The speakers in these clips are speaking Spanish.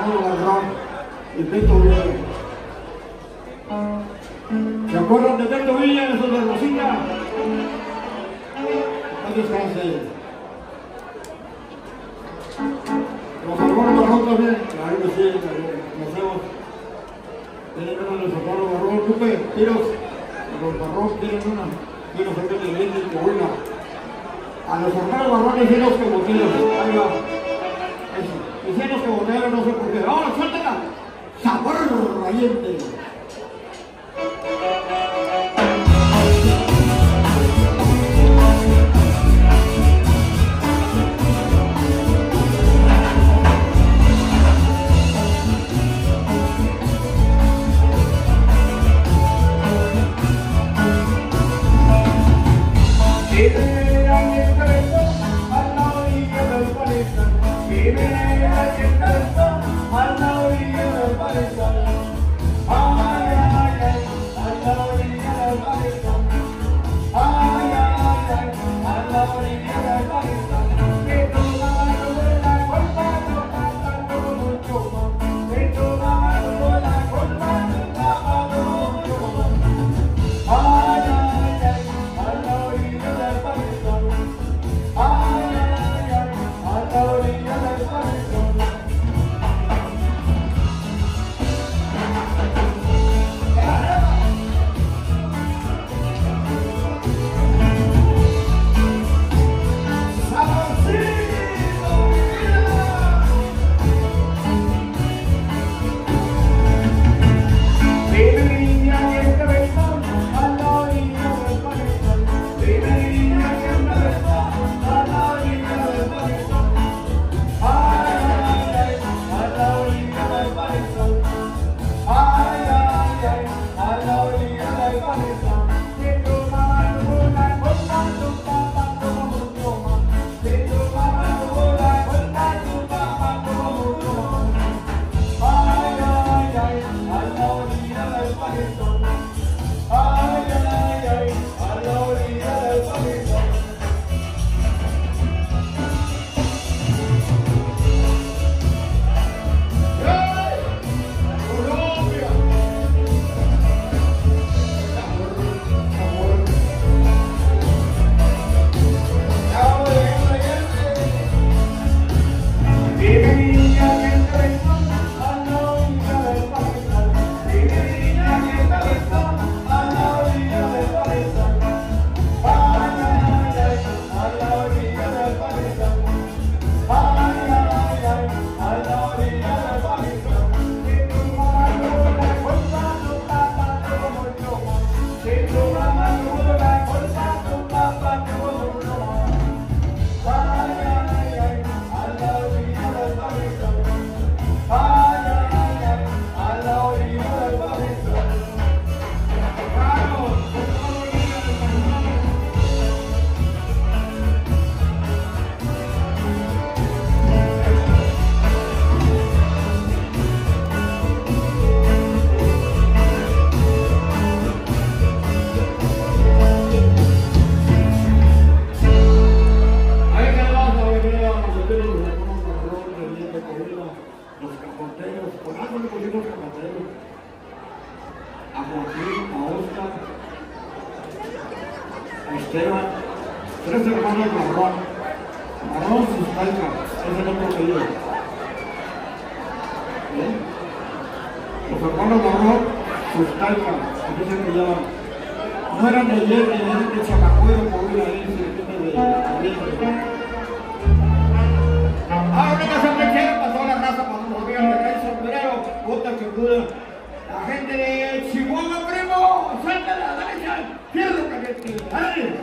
Socorro Ladrón y Beto Villa. ¿Se acuerdan de Beto Villa, esos de Rosita? No descanse. Los Socorro Ladrón también, ahí me siguen, conocemos. Tienen uno de Socorro Ladrón, Lupe, tiros. Los Barrón tienen una, y los que le vienen que oiga. A los hermanos Barrones y los que boteros, ahí va. Dicen los que boteros, no sé por qué. ¡Ahora, suéltala! ¡Sabor rayente! Esteban, tres hermanos Marrón, Marrón Sustalca, ese es el otro apellido. ¿Eh? Los hermanos Marrón Sustalca, así se llaman. No eran de ayer, eran de Chamacuero, por una vez, de ahora no se apreciaron, pasó la raza cuando nos veían de rey sombrero, puta que duda. La gente de Chihuahua, primo, suéltala, dale ya, fierro caliente, dale.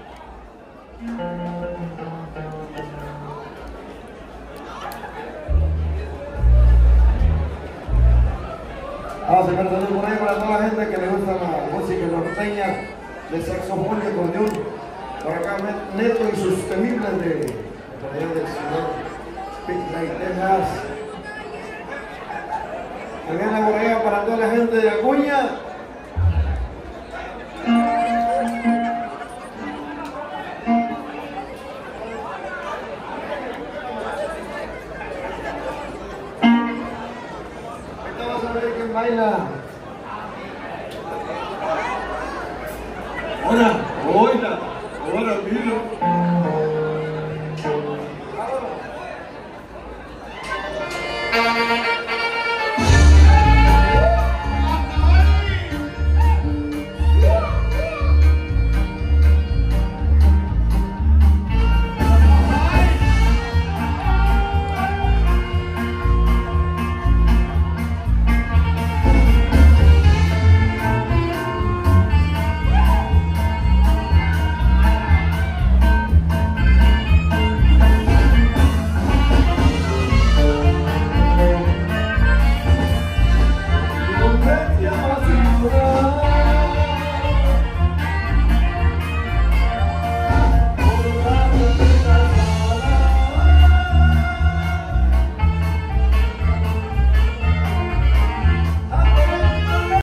Vamos a sacar saludos por ahí para toda la gente que le gusta la música norteña de saxofón y acordeón. Por acá Neto y sus temibles de por allá del señor Pitlight, Texas. También por allá para toda la gente de Acuña. baila. Ahora, oiga, ahora, mira.